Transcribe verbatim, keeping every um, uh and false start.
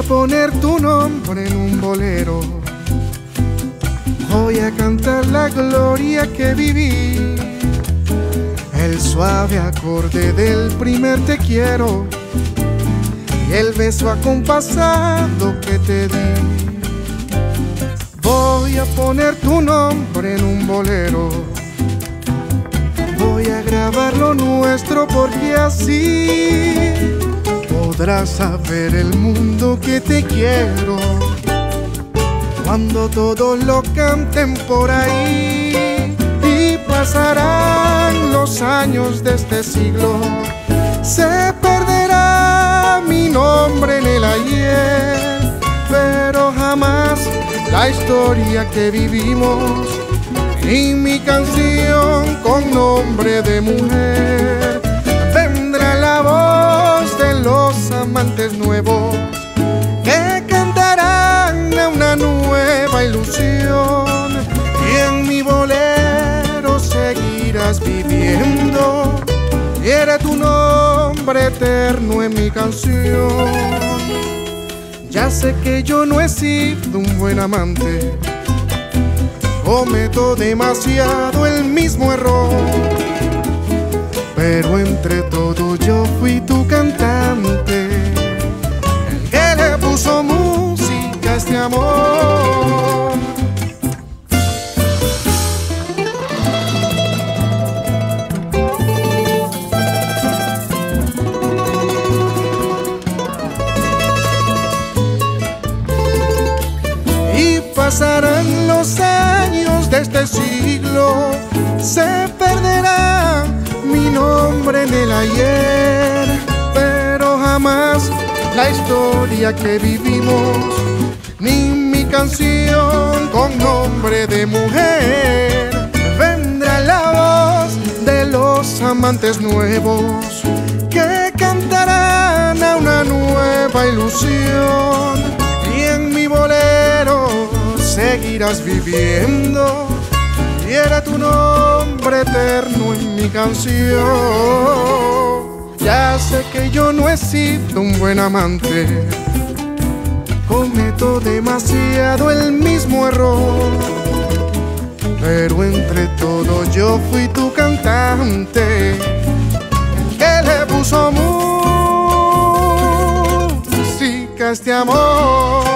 poner tu nombre en un bolero. Voy a cantar la gloria que viví, el suave acorde del primer te quiero y el beso acompasado que te di. Voy a poner tu nombre en un bolero. Voy a grabar lo nuestro porque así podrás saber el mundo que te quiero. Cuando todos lo canten por ahí y pasarán los años de este siglo, se perderá mi nombre en el ayer, pero jamás la historia que vivimos y mi canción con nombre de mujer. Vendrá la voz de los amantes nuevos que cantarán a una nueva ilusión, y en mi bolero seguirás viviendo y era tu nombre eterno en mi canción. Ya sé que yo no he sido un buen amante, cometo demasiado el mismo error, pero entre todos yo fui tu cantante, el que le puso música a este amor. Y pasarán los años de este siglo, se perderá mi nombre en el ayer, pero jamás la historia que vivimos, ni mi canción con nombre de mujer. Vendrá la voz de los amantes nuevos que cantarán a una nueva ilusión, y en mi bolero seguirás viviendo y era tu nombre eterno en mi canción. Ya sé que yo no he sido un buen amante, cometo demasiado el mismo error, pero entre todos yo fui tu cantante, el que le puso música a este amor.